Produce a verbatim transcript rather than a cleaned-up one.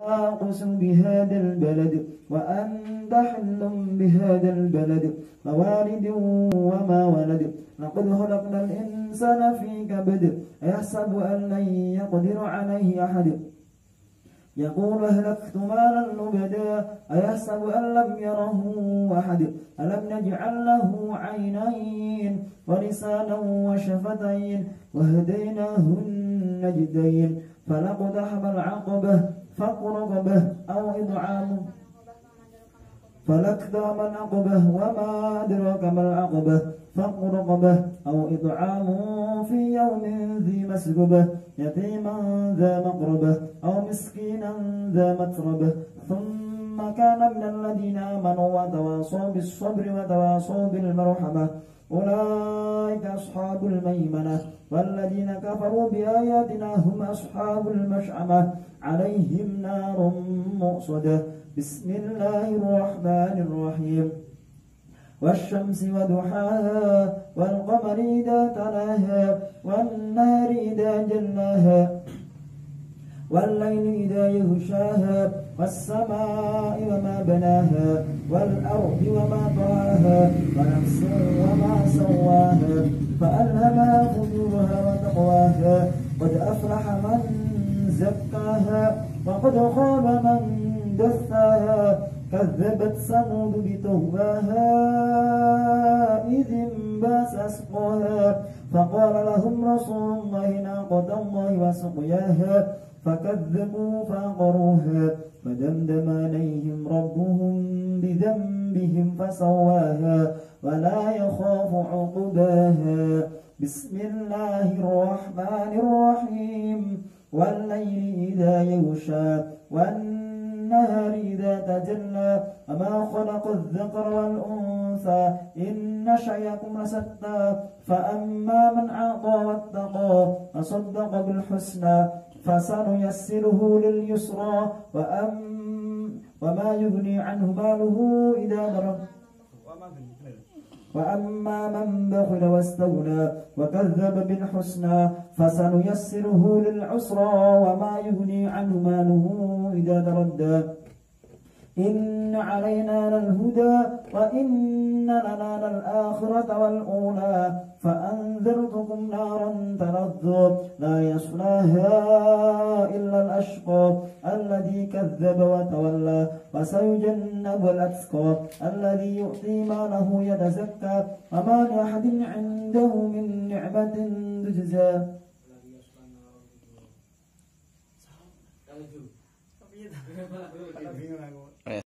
أقسم بهذا البلد وأنت حل بهذا البلد ووالد وما ولد لقد خلقنا الإنسان في كبد أيحسب أن لن يقدر عليه أحد يقول أهلكت مالا لبدا أيحسب أن لم يره أحد ألم نجعل له عينين ولسانا وشفتين وهديناه النجدين فلاقتحم العقبة فك رقبة أو إطعام فلاقتحم العقبة وما أدراك ما العقبة فك رقبة أو إطعام في يوم ذي مسغبة يتيما ذا مقربة أو مسكينا ذا متربة ثم كان من الذين آمنوا وتواصوا بالصبر وتواصوا بالمرحمة أولئك أصحاب الميمنة والذين كفروا بآياتنا هم أصحاب المشأمة عليهم نار مؤصدة بسم الله الرحمن الرحيم والشمس وضحاها والقمر إذا تلاها والنهر إذا جلاها والليل إذا يغشاها والسماء وما بناها والأرض وما طحاها ونفس وما سواها فألهمها فجورها وتقواها قد أفلح من زكاها وقد خاب من دثاها كذبت ثمود بطغواها إذ انبعث أشقاها فقال لهم رسول الله ناقة الله وسقياها فكذبوا فعقروها فدمدم عليهم ربهم بذنبهم فسواها ولا يخاف عقباها بسم الله الرحمن الرحيم والليل إذا يغشى والنهر إذا تجلى وما خلق الذكر والأنثى إن شيئكم لشتى فأما من أعطى واتقى وصدق بالحسنى فسنيسره لليسرى وأم وما يغني عنه ماله إذا ضرب وأما من بخل واستغنى وكذب بالحسنى فسنيسره للعسرى وما يغني عنه ماله إذا تردى إن علينا للهدى وإن لنا للآخرة والأولى فأنذرتكم نارا تلظى لا يصلاها إلا الأشقى الذي كذب وتولى وسيجنب الأتقى الذي يؤتي ماله يتزكى وما لأحد عنده من نعمة تجزى